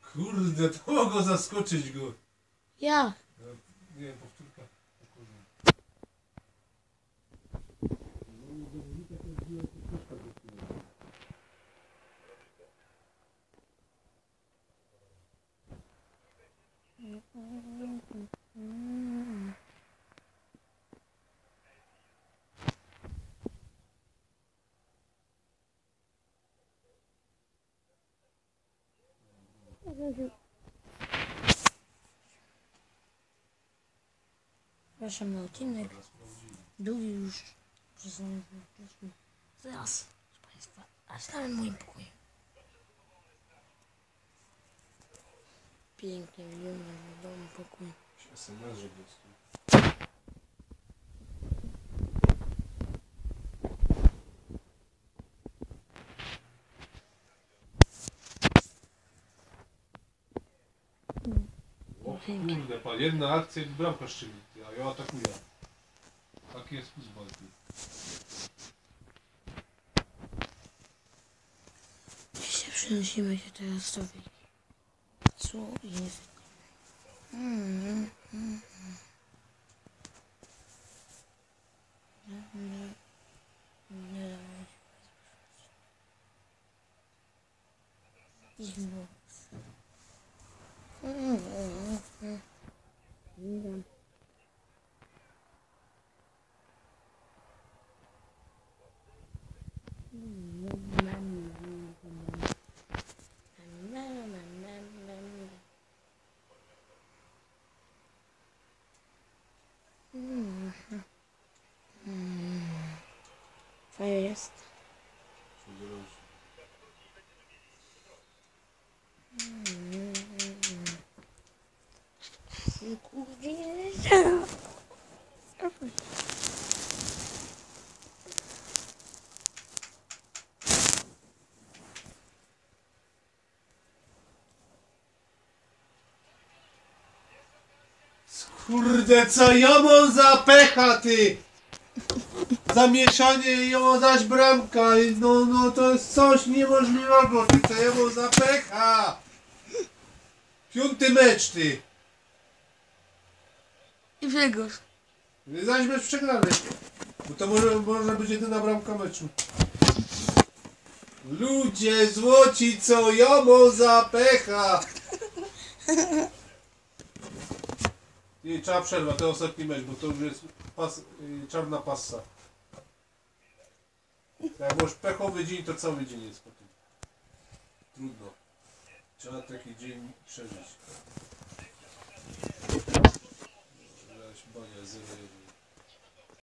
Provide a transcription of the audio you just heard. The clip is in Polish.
Kurde, to mogło zaskoczyć go. Ja. Nie, powtórka. Zapraszam na odcinek. Długi już. Zaraz, proszę Państwa, a stałem w moim pokoju. Pięknie wygląda w domu pokój. SMS, że jest. O kurde, pan, jedna akcja i bramka szczeli. A ja atakuję. Taki jest futbol. Dzisiaj przenosimy się teraz do Wigi. Co jest? Zimno. Fajnie jest. Kurde, co ja mam za pecha, ty! Zamieszanie i ją dać bramka. No to jest coś niemożliwego, ty, co ja mam za pecha! 5. mecz, ty! I Grzegorz. Zaś mecz przegrany. Bo to może być jedyna bramka meczu. Ludzie złoci, co ja mam za pecha! Nie, trzeba przerwać, to ostatni mecz, bo to już jest czarna passa. Jak masz pechowy dzień, to cały dzień jest po tym. Trudno. Trzeba taki dzień przeżyć.